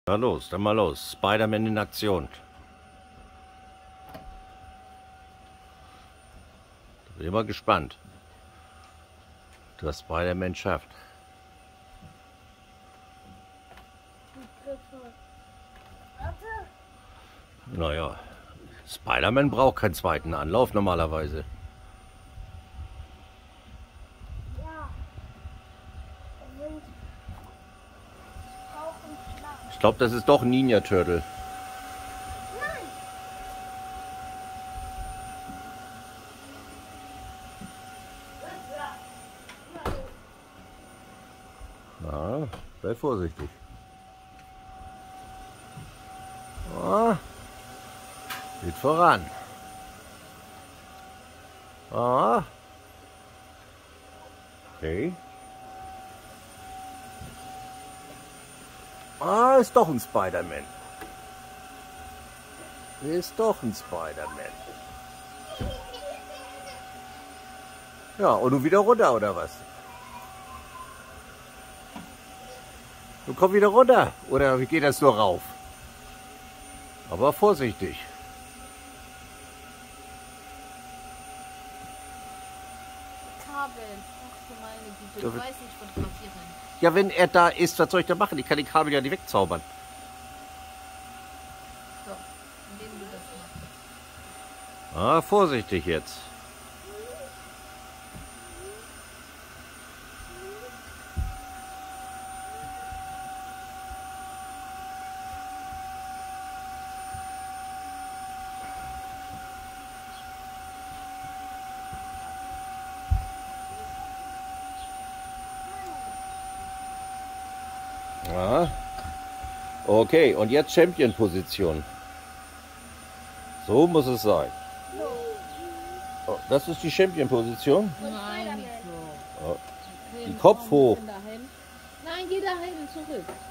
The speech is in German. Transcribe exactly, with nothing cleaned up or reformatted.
Na los, dann mal los. Spider-Man in Aktion. Da bin ich mal gespannt, ob das Spider-Man schafft. Naja, Spider-Man braucht keinen zweiten Anlauf normalerweise. Ich glaube, das ist doch ein Ninja Turtle. Ja, sei vorsichtig. Ah, geht voran. Ah. Okay. Ah, ist doch ein Spider-Man. Ist doch ein Spider-Man. Ja, und du wieder runter, oder was? Du kommst wieder runter, oder wie geht das nur rauf? Aber vorsichtig. Kabel. Ach du meine Güte, ich weiß nicht fotografieren. Ja, wenn er da ist, was soll ich da machen? Ich kann die Kabel ja nicht wegzaubern. So, indem du das machst. Ah, vorsichtig jetzt. Ja. Okay, und jetzt Champion-Position. So muss es sein. Oh, das ist die Champion-Position. Nein, nicht so. Oh. Die Kopf hoch. Nein, geh dahin zurück.